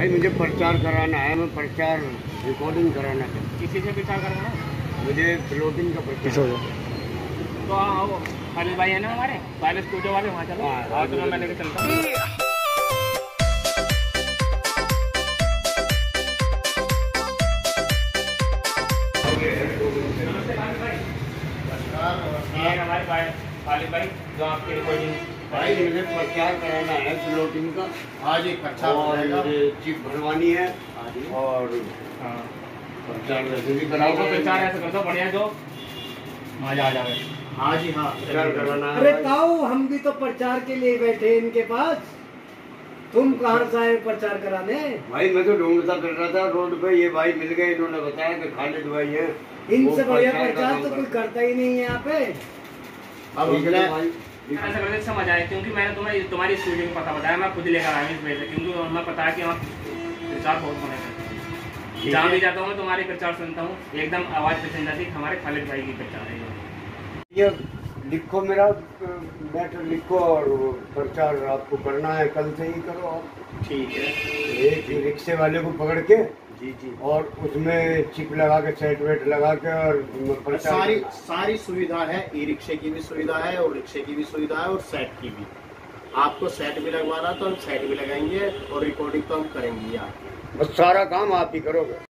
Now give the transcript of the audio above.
भाई मुझे प्रचार कराना है, मैं प्रचार रिकॉर्डिंग कराना है। किसी से प्रचार कराना है? मुझे फ्लोटिंग का प्रचार। तो आओ, खालिद भाई है ना हमारे पहले स्टूडियो वाले, वहाँ चलो। और तुम्हें मैं लेके चलता हूँ। हमारे खालिद भाई जो आपकी रिकॉर्डिंग। भाई मुझे प्रचार कराना है फ्लोटिंग का। हाँ जी, प्रचार और मुझे चीफ बनवानी है। और हाँ, प्रचार वैसे भी तो कराओगे? प्रचार ऐसा कर दो बढ़िया जो मजा आ जाए। हाँ जी, हाँ प्रचार कराना है। अरे ताऊ, हम भी तो प्रचार के लिए बैठे इनके पास। तुम कहाँ से आए प्रचार कराने? भाई मैं तो ढूंढता फिर रहा था रोड पे, ये भाई मिल गए, इन्होंने बताया कि खालिद भाई है। इनसे वो बढ़िया का प्रचार काम तो कोई करते हैं। करता ही नहीं है यहाँ पे। अब ठीक है हमने भाई। ऐसा करके समझ आए, क्योंकि मैंने तुम्हें तुम्हारी स्टूडियो का पता बताया, मैं खुद लेकर आया इस वजह से, क्योंकि हमें पता है कि वहाँ प्रचार बहुत होने का। जहाँ भी जाता हूँ मैं तुम्हारी प्रचार सुनता हूँ, एकदम आवाज़ पसंद आती है कि हमारे खालिद भाई की प्रचार है। ये लिखो, मेरा मैटर लिखो, और प्रचार आपको करना है, कल से ही करो आप। ठीक है एक ही रिक्शे वाले को पकड़ के, जी जी, और उसमें चिप लगा के, सेट वेट लगा के, और प्रचार। सारी सुविधा है। ई रिक्शे की भी सुविधा है और रिक्शे की भी सुविधा है और सेट की भी। आपको सेट भी लगवाना तो हम सेट भी लगाएंगे और रिकॉर्डिंग तो हम करेंगे यार। बस सारा काम आप ही करोगे।